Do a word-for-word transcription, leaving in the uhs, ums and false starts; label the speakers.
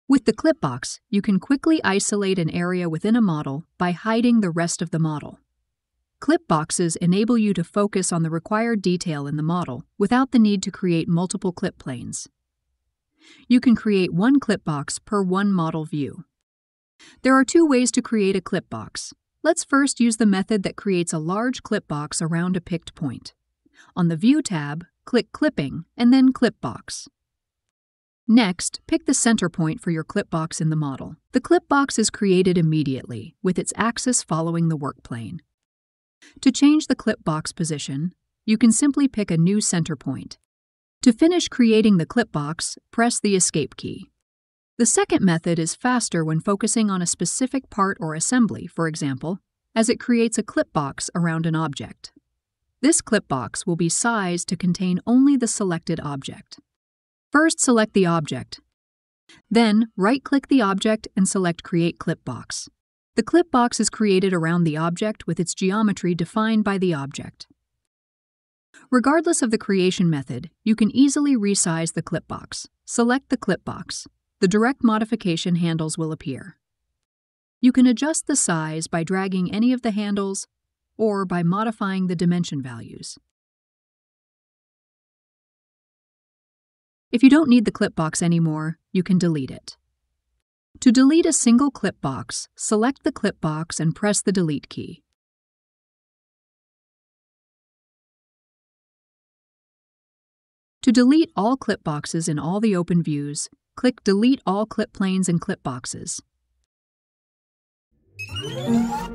Speaker 1: With the clip box, you can quickly isolate an area within a model by hiding the rest of the model. Clip boxes enable you to focus on the required detail in the model without the need to create multiple clip planes. You can create one clip box per one model view. There are two ways to create a clip box. Let's first use the method that creates a large clip box around a picked point. On the View tab, click Clipping and then Clip Box. Next, pick the center point for your clip box in the model. The clip box is created immediately, with its axis following the work plane. To change the clip box position, you can simply pick a new center point. To finish creating the clip box, press the Escape key. The second method is faster when focusing on a specific part or assembly, for example, as it creates a clip box around an object. This clip box will be sized to contain only the selected object. First, select the object. Then, right-click the object and select Create Clip Box. The clip box is created around the object with its geometry defined by the object. Regardless of the creation method, you can easily resize the clip box. Select the clip box. The direct modification handles will appear. You can adjust the size by dragging any of the handles or by modifying the dimension values. If you don't need the clip box anymore, you can delete it. To delete a single clip box, select the clip box and press the Delete key. To delete all clip boxes in all the open views, click Delete all clip planes and clip boxes.